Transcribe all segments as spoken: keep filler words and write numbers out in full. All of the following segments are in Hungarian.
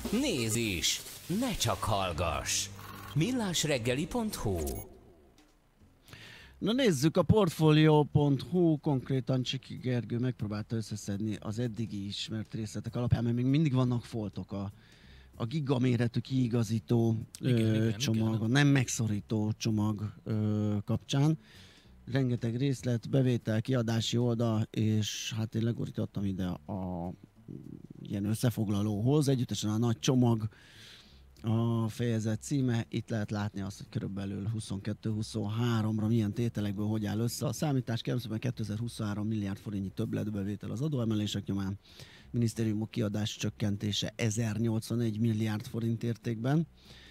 Nézz is! Ne csak hallgass! millásreggeli pont hu. Na nézzük, a Portfolio pont hu, konkrétan Csiki Gergő megpróbálta összeszedni az eddigi ismert részletek alapján, mert még mindig vannak foltok a, a gigaméretű kiigazító igen, ö, igen, csomag, igen. a nem megszorító csomag ö, kapcsán. Rengeteg részlet, bevétel, kiadási oldal, és hát én legorítottam ide a ilyen összefoglalóhoz, együttesen a nagy csomag, a fejezet címe, itt lehet látni azt, hogy körülbelül huszonkettő huszonháromra milyen tételekből hogy áll össze. A számítás kérem kétezer-huszonhárom milliárd forintnyi többletbevétel az adóemelések nyomán, minisztériumok kiadás csökkentése ezernyolcvanegy milliárd forint értékben,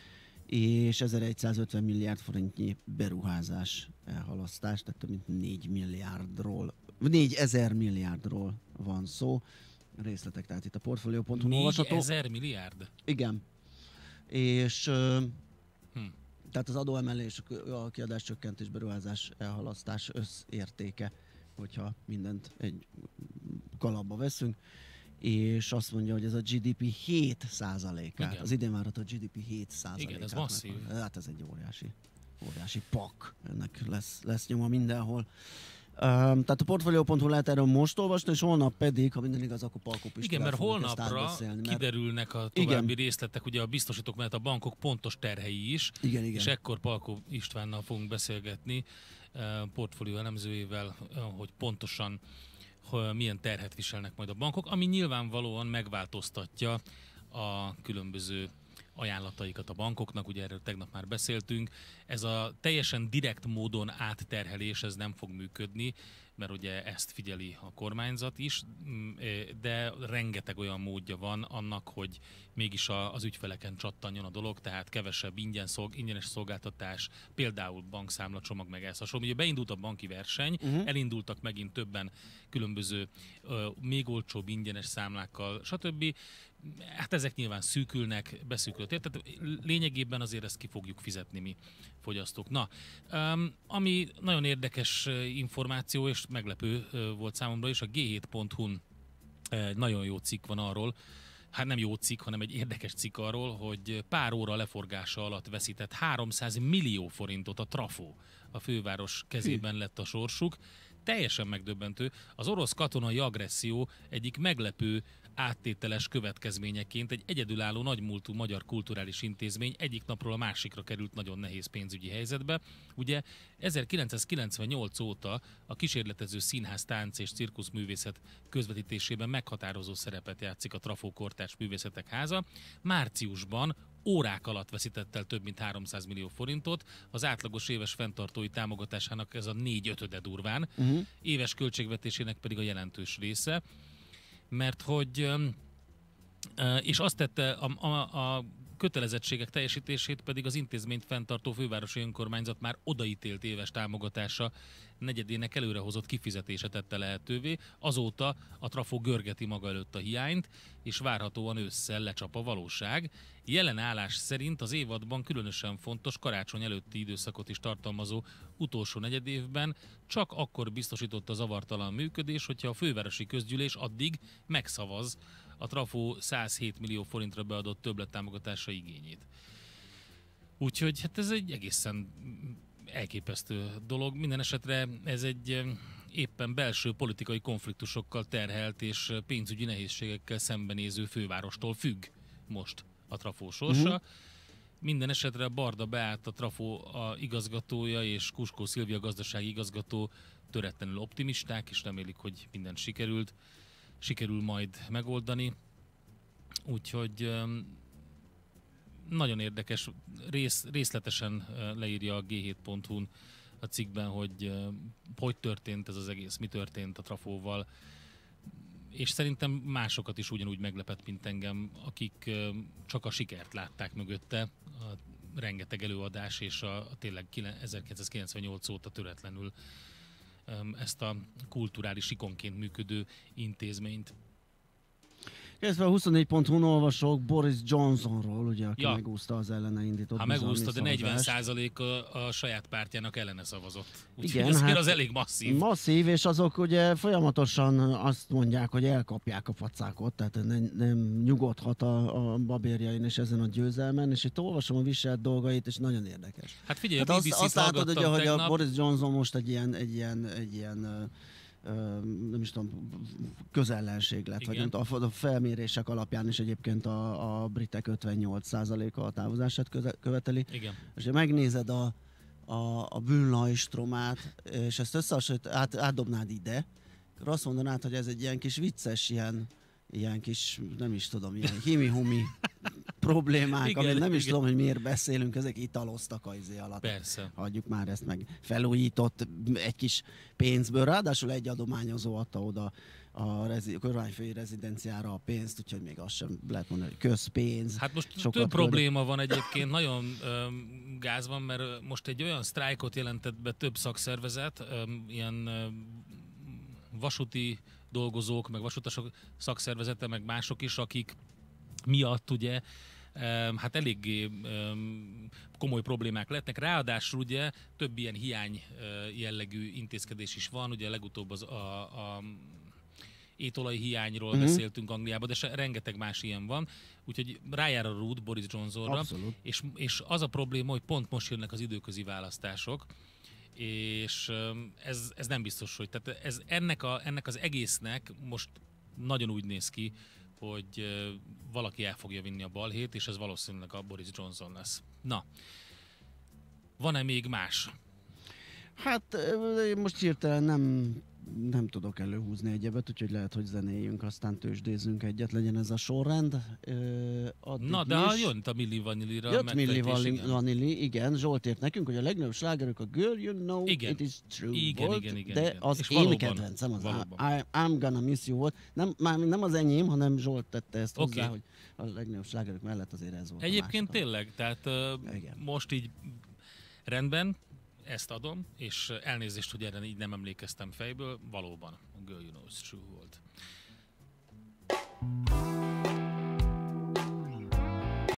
és ezerszázötven milliárd forintnyi beruházás elhalasztás, tehát több mint négy milliárdról, négyezer milliárdról van szó. Részletek, tehát itt a Portfolio pont hu olvasható. négyezer milliárd? Igen. És hm. tehát az adóemelés, a kiadás csökkentés, beruházás elhalasztás összértéke, hogyha mindent egy kalapba veszünk, és azt mondja, hogy ez a gé dé pé hét százalékát, igen. Az idén várható a gé dé pé hét százalékát. Igen, ez masszív. Meg, hát ez egy óriási, óriási pak. Ennek lesz, lesz nyoma mindenhol. Um, tehát a Portfolio pont hu lehet erről most olvasni, és holnap pedig, ha minden igaz, akkor Palkó Pistára igen, mert holnapra mert... kiderülnek a további igen. részletek, ugye a biztosítók mellett a bankok pontos terhei is, igen, igen. és ekkor Palkó Istvánnal fogunk beszélgetni, portfólió elemzőjével, hogy pontosan hogy milyen terhet viselnek majd a bankok, ami nyilvánvalóan megváltoztatja a különböző ajánlataikat a bankoknak, ugye erről tegnap már beszéltünk. Ez a teljesen direkt módon átterhelés, ez nem fog működni, mert ugye ezt figyeli a kormányzat is, de rengeteg olyan módja van annak, hogy mégis az ügyfeleken csattanjon a dolog, tehát kevesebb ingyen szolg, ingyenes szolgáltatás, például bankszámlacsomag, meg ez hasonló. Ugye beindult a banki verseny, uh-huh. elindultak megint többen különböző még olcsóbb ingyenes számlákkal, stb. Hát ezek nyilván szűkülnek, beszűkülött. Tehát lényegében azért ezt ki fogjuk fizetni mi fogyasztók. Na, um, ami nagyon érdekes információ, és meglepő uh, volt számomra is, a gé hét pont hu-n egy nagyon jó cikk van arról, hát nem jó cikk, hanem egy érdekes cikk arról, hogy pár óra leforgása alatt veszített háromszáz millió forintot a Trafo. A főváros kezében lett a sorsuk. Teljesen megdöbbentő. Az orosz katonai agresszió egyik meglepő áttételes következményeként egy egyedülálló nagymúltú magyar kulturális intézmény egyik napról a másikra került nagyon nehéz pénzügyi helyzetbe. Ugye ezerkilencszázkilencvennyolc óta a kísérletező színház, tánc és cirkuszművészet közvetítésében meghatározó szerepet játszik a Trafo Kortárs Művészetek Háza. Márciusban órák alatt veszített el több mint háromszáz millió forintot, az átlagos éves fenntartói támogatásának ez a négy ötöde durván, uh-huh. éves költségvetésének pedig a jelentős része, mert hogy, és azt tette a, a, a kötelezettségek teljesítését pedig az intézményt fenntartó fővárosi önkormányzat már odaítélt éves támogatása negyedének előrehozott kifizetése tette lehetővé. Azóta a Trafo görgeti maga előtt a hiányt, és várhatóan ősszel lecsap a valóság. Jelen állás szerint az évadban különösen fontos karácsony előtti időszakot is tartalmazó utolsó negyedévben csak akkor biztosított a zavartalan működés, hogyha a fővárosi közgyűlés addig megszavaz a Trafo százhét millió forintra beadott többlettámogatása igényét. Úgyhogy hát ez egy egészen elképesztő dolog. Minden esetre ez egy éppen belső politikai konfliktusokkal terhelt és pénzügyi nehézségekkel szembenéző fővárostól függ most a Trafo sorsa. Uh-huh. Minden esetre Barda Beát, a Trafo a igazgatója, és Kuskó Szilvia gazdasági igazgató töretlenül optimisták, és remélik, hogy minden sikerült. sikerül majd megoldani. Úgyhogy nagyon érdekes, rész, részletesen leírja a gé hét pont hu-n a cikkben, hogy hogy történt ez az egész, mi történt a Trafóval, és szerintem másokat is ugyanúgy meglepett, mint engem, akik csak a sikert látták mögötte, a rengeteg előadás, és a, a tényleg ezerkilencszázkilencvennyolc óta töretlenül ezt a kulturális ikonként működő intézményt. Kezdve a huszonnégy pont hu-n olvasok Boris Johnsonról, ugye, aki Ja. megúszta az ellene indított Ha bizalmi megúszta, de negyven szavazást. százalék a, a saját pártjának ellene szavazott. Úgyhogy Igen, azért hát az elég masszív. Masszív, és azok ugye folyamatosan azt mondják, hogy elkapják a pacákot, tehát nem, nem nyugodhat a, a babérjain és ezen a győzelmen, és itt olvasom a viselt dolgait, és nagyon érdekes. Hát figyelj, Hát a azt, bé bé cét azt látod, ugye, hallgattam hogy tegnap. a Boris Johnson most egy ilyen, egy ilyen, egy ilyen ö, ö, nem is tudom, közellenség lett, vagy Igen. nem tudom, a felmérések alapján is egyébként a, a britek ötvennyolc százaléka a távozását köze, követeli. Igen. És ha megnézed a, a, a Bülnaistromát, és ezt összehasonlít, át, átdobnád ide, akkor azt mondanád, hogy ez egy ilyen kis vicces, ilyen, ilyen kis, nem is tudom, ilyen himi-humi problémák, Igen, amit nem is igen. tudom, hogy miért beszélünk, ezek italoztak a izé alatt. Persze. Hagyjuk már ezt meg. Felújított egy kis pénzből, ráadásul egy adományozó adta oda a, rezi, a kormányfői rezidenciára a pénzt, úgyhogy még azt sem lehet mondani, hogy közpénz. Hát most Sokat több küldött. probléma van egyébként, nagyon öm, gáz van, mert ö, most egy olyan sztrájkot jelentett be több szakszervezet, öm, ilyen öm, vasúti dolgozók, meg vasutasok szakszervezete, meg mások is, akik miatt ugye öm, hát eléggé öm, komoly problémák lehetnek. Ráadásul ugye több ilyen hiány ö, jellegű intézkedés is van, ugye legutóbb az a, a étolaj hiányról Mhm. uh-huh. beszéltünk Angliában, de se, rengeteg más ilyen van. Úgyhogy rájár a rút Boris Johnsonra. Abszolút. És, és az a probléma, hogy pont most jönnek az időközi választások, és öm, ez, ez nem biztos, hogy tehát ez, ennek, a, ennek az egésznek most nagyon úgy néz ki, hogy ö, valaki el fogja vinni a balhét, és ez valószínűleg a Boris Johnson lesz. Na, van-e még más? Hát ö, én most hirtelen nem, nem tudok előhúzni egyebet, úgyhogy lehet, hogy zenéljünk, aztán tőzsdézzünk egyet, legyen ez a sorrend. Ö, addig Na, de ha is. jön a Milli Vanillira Jött Milli megfejtés, Vanilli, igen. Vanilli, igen, Zsolt írt nekünk, hogy a legnagyobb slágerük a Girl You Know Igen. It Is True Igen, volt, igen, igen, de igen. az És én valóban, kedvencem az valóban. I, I'm Gonna Miss You volt. Nem, már nem az enyém, hanem Zsolt tette ezt Oké. hozzá, hogy a legnagyobb slágerük mellett azért ez volt. a Egyébként másik. tényleg, tehát ö, Igen. most így rendben, ezt adom, és elnézést, hogy erre így nem emlékeztem fejből, valóban a Girl You Know It's True volt.